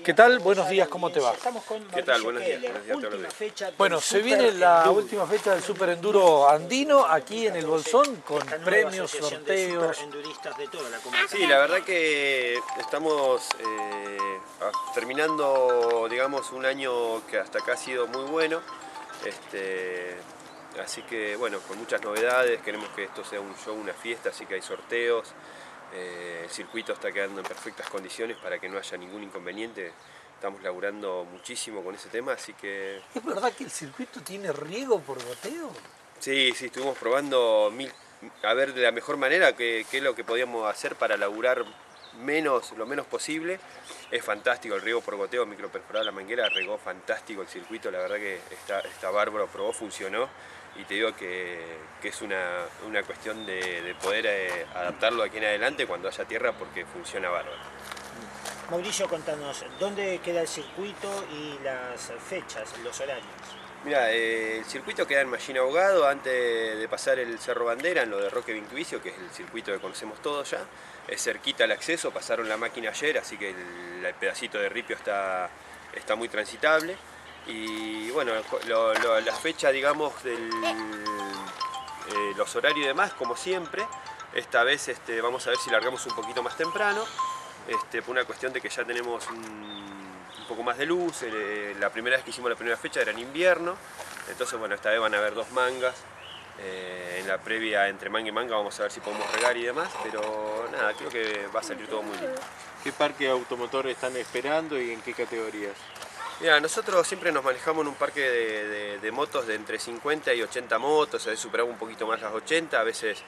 ¿Qué tal? Buenos días, ¿cómo te va? ¿Qué tal? Buenos días. Bueno, se viene la última fecha del Super Enduro andino aquí en el Bolsón con premios, sorteos. Sí, la verdad que estamos terminando, digamos, un año que hasta acá ha sido muy bueno. Así que, bueno, con muchas novedades, queremos que esto sea un show, una fiesta, así que hay sorteos. El circuito está quedando en perfectas condiciones para que no haya ningún inconveniente. Estamos laburando muchísimo con ese tema, así que... ¿Es verdad que el circuito tiene riego por goteo? Sí, estuvimos probando a ver de la mejor manera qué es lo que podíamos hacer para laburar lo menos posible. Es fantástico el riego por goteo, microperforada la manguera, regó fantástico el circuito, la verdad que está bárbaro, probó, funcionó. Y te digo que es una cuestión de poder adaptarlo aquí en adelante cuando haya tierra, porque funciona bárbaro. Mauricio, contanos, ¿dónde queda el circuito y las fechas, los horarios? Mira, el circuito queda en Mallín Ahogado, antes de pasar el Cerro Bandera, en lo de Roque Vincuvicio, que es el circuito que conocemos todos ya. Es cerquita el acceso, pasaron la máquina ayer, así que el pedacito de ripio está muy transitable. Y bueno, la fecha, digamos, los horarios y demás, como siempre. Esta vez vamos a ver si largamos un poquito más temprano, por una cuestión de que ya tenemos un poco más de luz. La primera vez que hicimos la primera fecha era en invierno, entonces bueno, esta vez van a haber dos mangas. En la previa entre manga y manga vamos a ver si podemos regar y demás, pero nada, creo que va a salir todo muy lindo. ¿Qué parque automotor están esperando y en qué categorías? Mira, nosotros siempre nos manejamos en un parque de motos de entre 50 y 80 motos, a veces superamos un poquito más las 80, a veces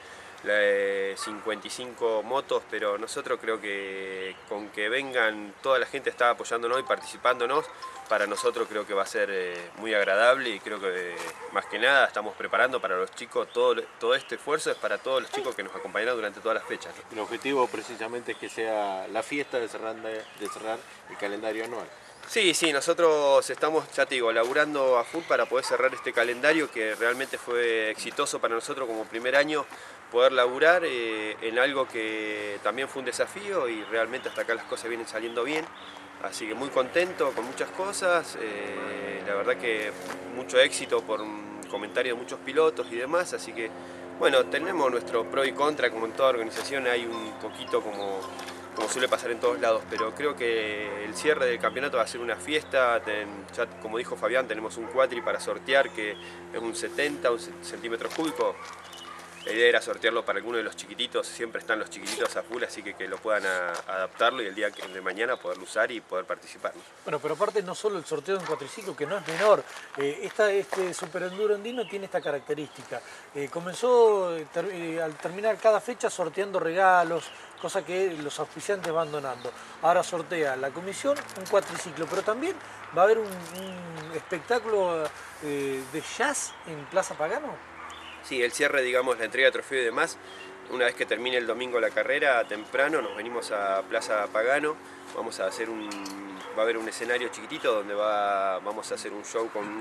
55 motos, pero nosotros creo que con que vengan, toda la gente está apoyándonos y participándonos, para nosotros creo que va a ser muy agradable, y creo que más que nada estamos preparando para los chicos, todo este esfuerzo es para todos los chicos que nos acompañaron durante todas las fechas, ¿no? El objetivo precisamente es que sea la fiesta de cerrar el calendario anual. Sí, nosotros estamos, ya te digo, laburando a full para poder cerrar este calendario que realmente fue exitoso para nosotros como primer año, poder laburar en algo que también fue un desafío, y realmente hasta acá las cosas vienen saliendo bien. Así que muy contento con muchas cosas, la verdad que mucho éxito por comentarios de muchos pilotos y demás, así que bueno, tenemos nuestro pro y contra, como en toda organización hay un poquito como suele pasar en todos lados, pero creo que el cierre del campeonato va a ser una fiesta. Ya, como dijo Fabián, tenemos un quadri para sortear que es un 70 centímetros cúbicos. La idea era sortearlo para alguno de los chiquititos, siempre están los chiquititos a full, así que lo puedan adaptarlo y el día de mañana poderlo usar y poder participar. Bueno, pero aparte no solo el sorteo en cuatriciclo, que no es menor, este Super Enduro andino tiene esta característica. Comenzó al terminar cada fecha sorteando regalos, cosa que los auspiciantes van donando. Ahora sortea la comisión un cuatriciclo, pero también va a haber un espectáculo de jazz en Plaza Pagano. Sí, el cierre, digamos, la entrega de trofeo y demás, una vez que termine el domingo la carrera, temprano, nos venimos a Plaza Pagano, vamos a hacer va a haber un escenario chiquitito donde vamos a hacer un show con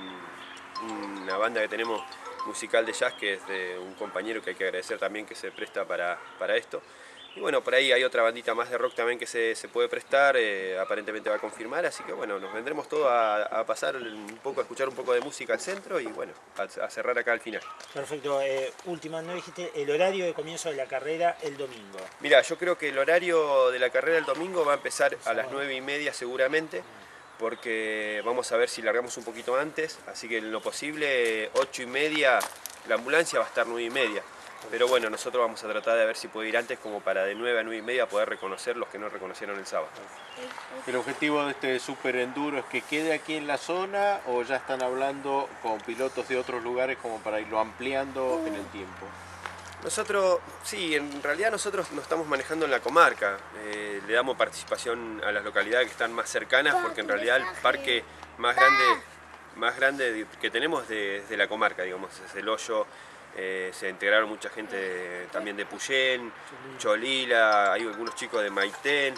una banda que tenemos musical de jazz, que es de un compañero que hay que agradecer también, que se presta para esto. Y bueno, por ahí hay otra bandita más de rock también que se puede prestar, aparentemente va a confirmar, así que bueno, nos vendremos todos a pasar un poco, a escuchar un poco de música al centro y bueno, a cerrar acá al final. Perfecto. Última, ¿no dijiste el horario de comienzo de la carrera el domingo? Mira, yo creo que el horario de la carrera el domingo va a empezar a las 9:30 seguramente, porque vamos a ver si largamos un poquito antes, así que en lo posible 8:30, la ambulancia va a estar 9:30. Pero bueno, nosotros vamos a tratar de ver si puede ir antes, como para de 9 a 9:30 poder reconocer los que no reconocieron el sábado. ¿El objetivo de este Super Enduro es que quede aquí en la zona o ya están hablando con pilotos de otros lugares como para irlo ampliando en el tiempo? Nosotros, sí, en realidad nosotros nos estamos manejando en la comarca, le damos participación a las localidades que están más cercanas, porque en realidad el parque más grande que tenemos es de la comarca, digamos, es el Hoyo. Se integraron mucha gente también de Puyén, Cholila, hay algunos chicos de Maitén,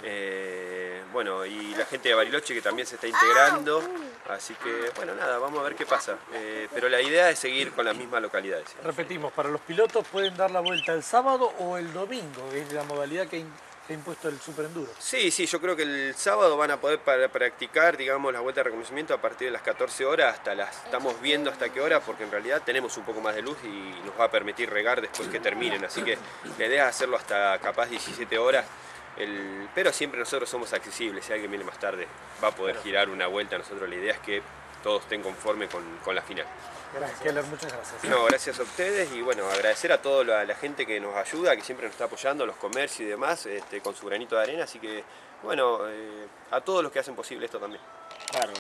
bueno, y la gente de Bariloche que también se está integrando, así que bueno, nada, vamos a ver qué pasa, pero la idea es seguir con las mismas localidades. Repetimos, para los pilotos pueden dar la vuelta el sábado o el domingo, es la modalidad que te ha impuesto el superenduro. Sí, yo creo que el sábado van a poder practicar, digamos, la vuelta de reconocimiento a partir de las 14 horas, estamos viendo hasta qué hora, porque en realidad tenemos un poco más de luz y nos va a permitir regar después que terminen, así que la idea es hacerlo hasta capaz 17 horas, pero siempre nosotros somos accesibles, si alguien viene más tarde va a poder girar una vuelta, nosotros la idea es que todos estén conformes con la final. Keller, muchas gracias. No, gracias a ustedes y bueno, agradecer a toda la gente que nos ayuda, que siempre nos está apoyando, los comercios y demás, con su granito de arena, así que bueno, a todos los que hacen posible esto también. Claro.